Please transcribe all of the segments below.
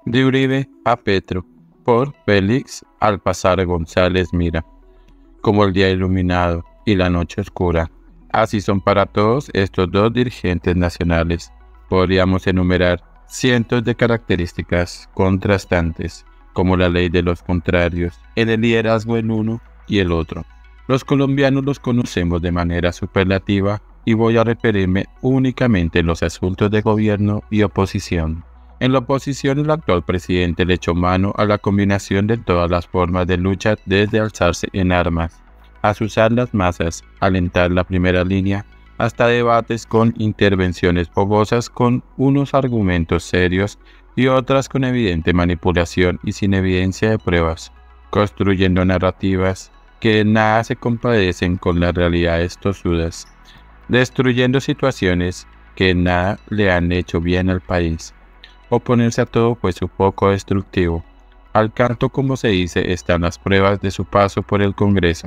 De Uribe a Petro, por Félix Alpázar González Mira. Como el día iluminado y la noche oscura, así son para todos estos dos dirigentes nacionales. Podríamos enumerar cientos de características contrastantes, como la ley de los contrarios, en el liderazgo en uno y el otro. Los colombianos los conocemos de manera superlativa y voy a referirme únicamente en los asuntos de gobierno y oposición. En la oposición, el actual presidente le echó mano a la combinación de todas las formas de lucha, desde alzarse en armas, azuzar las masas, alentar la primera línea, hasta debates con intervenciones fogosas con unos argumentos serios y otras con evidente manipulación y sin evidencia de pruebas, construyendo narrativas que en nada se compadecen con las realidades tosudas, destruyendo situaciones que en nada le han hecho bien al país. Oponerse a todo fue su foco destructivo. Al canto, como se dice, están las pruebas de su paso por el Congreso.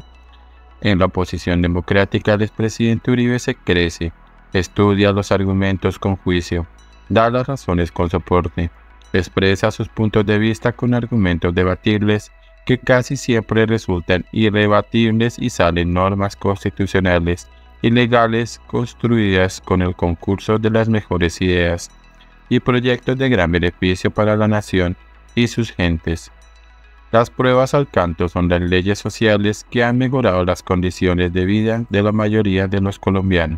En la oposición democrática, el expresidente Uribe se crece, estudia los argumentos con juicio, da las razones con soporte, expresa sus puntos de vista con argumentos debatibles que casi siempre resultan irrebatibles y salen normas constitucionales y legales construidas con el concurso de las mejores ideas y proyectos de gran beneficio para la nación y sus gentes. Las pruebas al canto son las leyes sociales que han mejorado las condiciones de vida de la mayoría de los colombianos.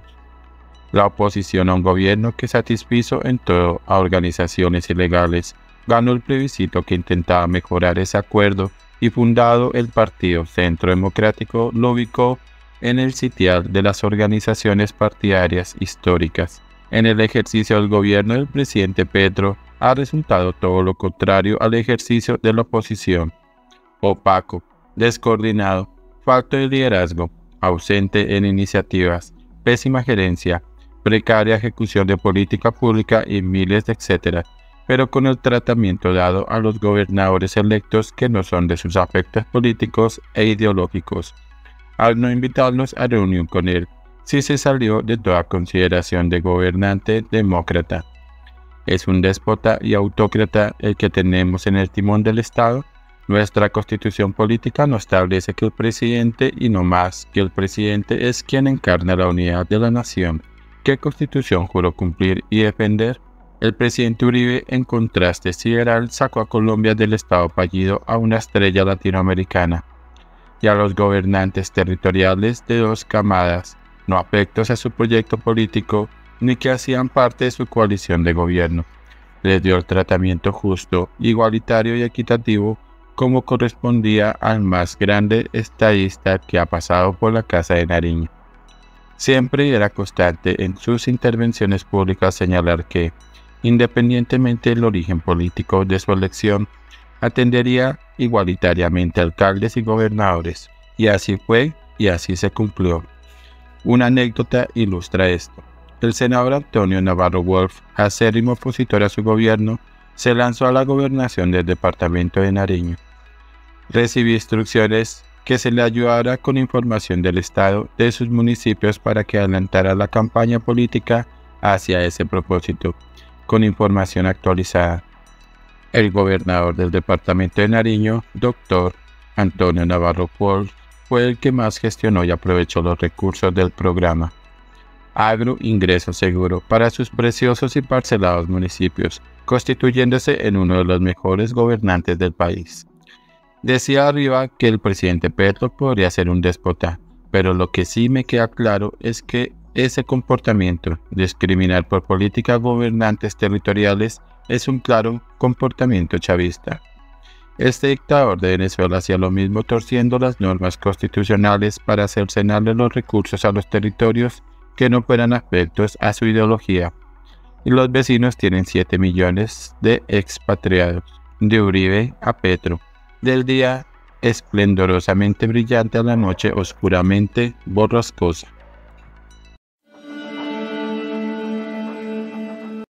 La oposición a un gobierno que satisfizo en todo a organizaciones ilegales ganó el plebiscito que intentaba mejorar ese acuerdo y, fundado el Partido Centro Democrático, lo ubicó en el sitial de las organizaciones partidarias históricas. En el ejercicio del gobierno del presidente Petro ha resultado todo lo contrario al ejercicio de la oposición: opaco, descoordinado, falto de liderazgo, ausente en iniciativas, pésima gerencia, precaria ejecución de política pública y miles de etcétera, pero con el tratamiento dado a los gobernadores electos que no son de sus afectos políticos e ideológicos, al no invitarlos a reunión con él, si se salió de toda consideración de gobernante demócrata. ¿Es un déspota y autócrata el que tenemos en el timón del Estado? Nuestra constitución política no establece que el presidente, y no más que el presidente, es quien encarna la unidad de la nación. ¿Qué constitución juró cumplir y defender? El presidente Uribe, en contraste sideral, sacó a Colombia del estado fallido a una estrella latinoamericana, y a los gobernantes territoriales de dos camadas, no afectos a su proyecto político ni que hacían parte de su coalición de gobierno. Les dio el tratamiento justo, igualitario y equitativo como correspondía al más grande estadista que ha pasado por la Casa de Nariño. Siempre era constante en sus intervenciones públicas señalar que, independientemente del origen político de su elección, atendería igualitariamente a alcaldes y gobernadores, y así fue y así se cumplió. Una anécdota ilustra esto. El senador Antonio Navarro Wolf, acérrimo opositor a su gobierno, se lanzó a la gobernación del departamento de Nariño. Recibió instrucciones que se le ayudara con información del estado de sus municipios para que adelantara la campaña política hacia ese propósito, con información actualizada. El gobernador del departamento de Nariño, doctor Antonio Navarro Wolf, fue el que más gestionó y aprovechó los recursos del programa Agro Ingreso Seguro para sus preciosos y parcelados municipios, constituyéndose en uno de los mejores gobernantes del país. Decía arriba que el presidente Petro podría ser un déspota, pero lo que sí me queda claro es que ese comportamiento, discriminar por política gobernantes territoriales, es un claro comportamiento chavista. Este dictador de Venezuela hacía lo mismo, torciendo las normas constitucionales para cercenarle los recursos a los territorios que no fueran afectos a su ideología. Y los vecinos tienen 7 millones de expatriados. De Uribe a Petro. Del día esplendorosamente brillante a la noche oscuramente borrascosa.